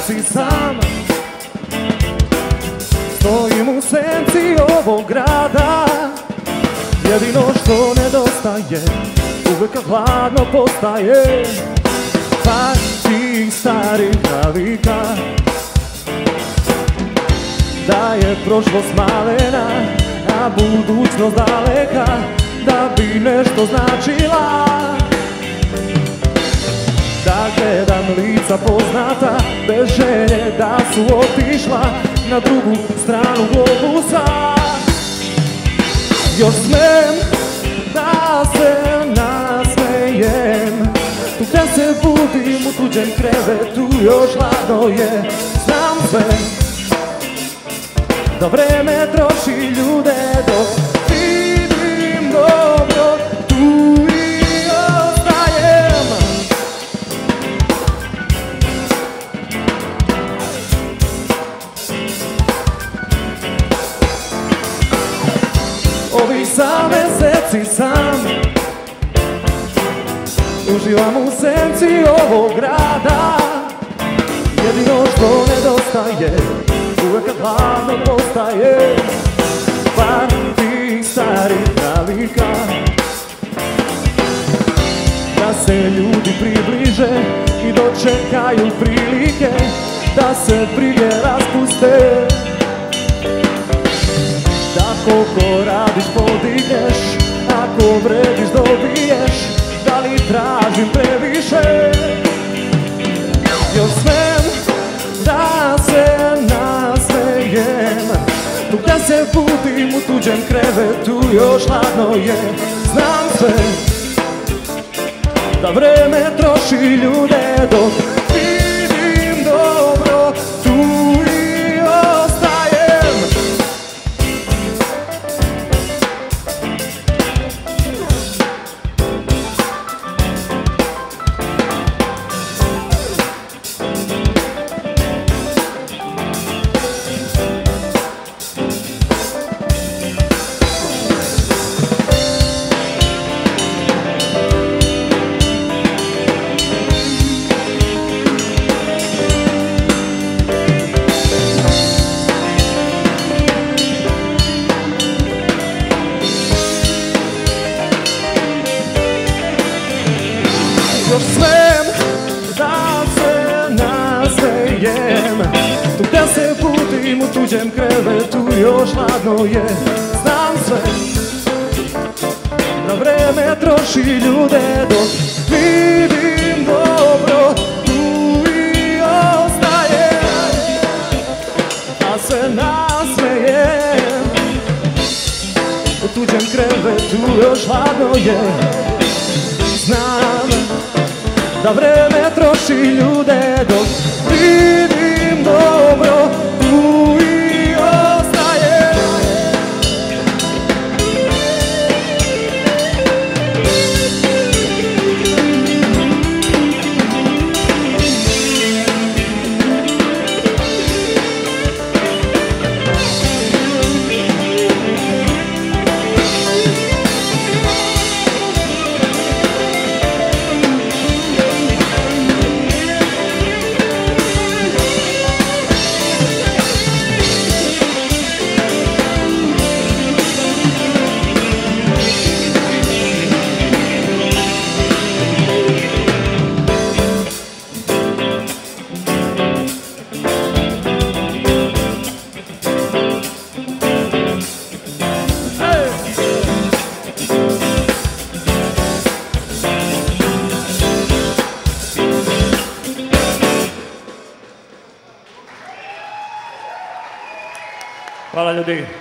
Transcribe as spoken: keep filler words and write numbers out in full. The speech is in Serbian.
si sam. Stojim u senci ovog grada, jedino što nedostaje uvek hladno postaje par tih starih navika. Da je prošlost malena, a budućnost daleka, da bi nešto značila. Da gledam lica poznata, bez želje da su otišla na drugu stranu globusa. Još smem da se nasmejem, tu kad se budim u tuđem krevetu, još hladno je. Znam sve, da vreme troši ljude, dok vidim dobro, tu i ostajem. Ovih sam meseci sam, uživam u senci ovog grada, jedino što nedostaje uvek hladno postaje par tih starih navika. Da se ljudi približe i dočekaju prilike, da se brige raspuste. Da koliko radiš podigneš, ako vrediš dobiješ, da li tražim previše. Još smem da se nasmejem, tu kad se budim u tuđem krevetu, još hladno je. Znam sve, da vreme troši ljude, dok vidim dobro, tu i ostajem. Još smem da se nasmejem, tu kad se budim u tuđem krevetu, još hladno je. Znam sve, da vreme troši ljude, dok vidim dobro, tu i ostajem. Da se nasmejem, u tuđem krevetu, još hladno je. Znam da vreme troši ljude, dok vidim dobro, tu i ostajem. Hvala ljudi.